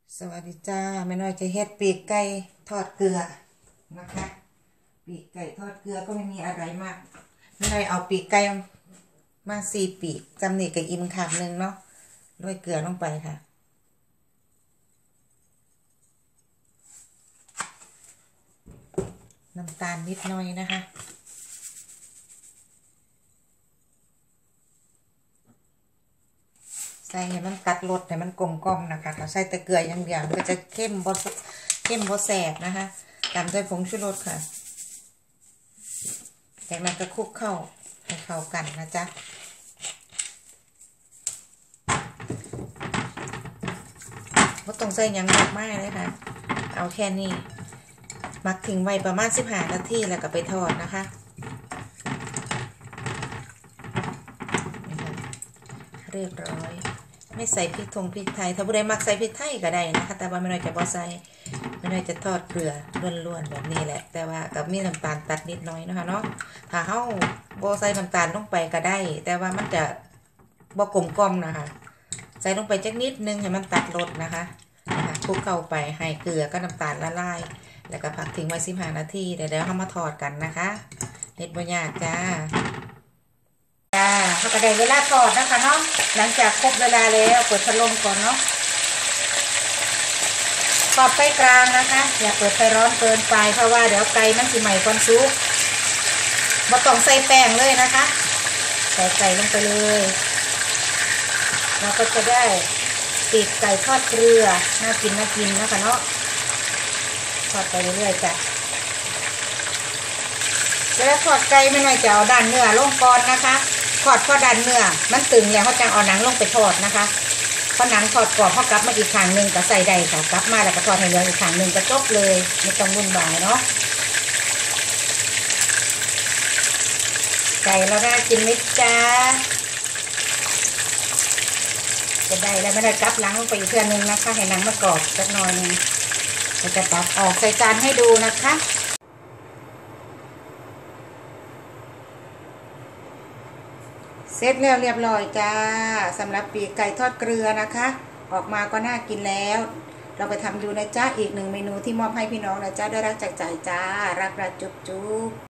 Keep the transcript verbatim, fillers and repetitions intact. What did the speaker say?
สวัสดีจ้าแม่น้อยจะเฮ็ดปีกไก่ทอดเกลือนะคะปีกไก่ทอดเกลือก็ไม่มีอะไรมากแม่น้อยเอาปีกไก่มาสี่ปีกจำนี่กับอิ่มขาดหนึ่งเนาะโรยเกลือลงไปค่ะน้ำตาลนิดหน่อยนะคะใส่ให้มันตัดรสให้มันกลมกล่อมนะคะถ้าใส่แต่เกลืออย่างเดียวก็จะเข้มบดเข้มบดแสบนะคะตามด้วยผงชูรสค่ะจากนั้นก็คลุกเข้าให้เข้ากันนะจ๊ะไม่ต้องใส่ยังมากมากเลยค่ะเอาแค่นี้หมักทิ้งไว้ประมาณสิบห้านาทีแล้วก็ไปทอดนะคะเรียบร้อยไม่ใส่พริกทงพริกไทยถ้าผู้ใดมักใส่พริกไทยก็ได้นะคะแต่ว่าไม่น้อยจะบ่ใส่ไม่น้อยจะทอดเกลือล้วนๆแบบนี้แหละแต่ว่ากับมีน้ำตาลตัดนิดน้อยนะคะเนาะถ้าเฮาบ่ใส่น้ำตาลลงไปก็ได้แต่ว่ามันจะบ่กลมกล่อมนะคะใส่ลงไปจักนิดนึงให้มันตัดรสนะคะนะคะคลุกเข้าไปให้เกลือก็น้ำตาลละลายแล้วก็พักทิ้งไว้สิบห้านาทีเดี๋ยวเดี๋ยวเฮามาทอดกันนะคะเฮ็ดบ่ยากจ้าจ้าเขาก็ได้เวลาทอดนะคะเนาะหลังจากครบเวลาแล้วเปิดพัดลมก่อนเนาะทอดไฟกลางนะคะอย่าเปิดไฟร้อนเกินไปเพราะว่าเดี๋ยวไก่มันสิใหม่ก่อนซุกบ่ต้องใส่แป้งเลยนะคะใส่ไก่ลงไปเลยเราก็จะได้ปีกไก่ทอดเกลือน่ากินน่ากินนะคะเนาะทอดไปเรื่อยๆจ้ะแล้วทอดไก่ไม่น้อยจะเอาด้านเนื้อลงก่อนนะคะทอดพอด้านเนื้อมันตึงแล้วเขาจะเอาหนังลงไปทอดนะคะพอหนังทอดกรอบเขากลับมาอีกครั้งหนึ่งก็ใส่ได้ค่ะกลับมาแล้วก็ทอดให้เหลืองอีกครั้งหนึ่งก็จบเลยไม่ต้องวุ่นวายเนาะไก่เราได้กินไหมจ้าจะได้แล้วไม่ได้กลับหลังลงไปอีกเทื่อนึงนะคะให้หนังมากรอบสักหน่อยนึงเราจะตักออกใส่จานให้ดูนะคะเสร็จแล้วเรียบร้อยจ้าสำหรับปีกไก่ทอดเกลือนะคะออกมาก็น่ากินแล้วเราไปทำดูนะจ้าอีกหนึ่งเมนูที่มอบให้พี่น้องนะจ้าด้วยรักจากใจจ้ารักรักจุ๊บจุ๊บ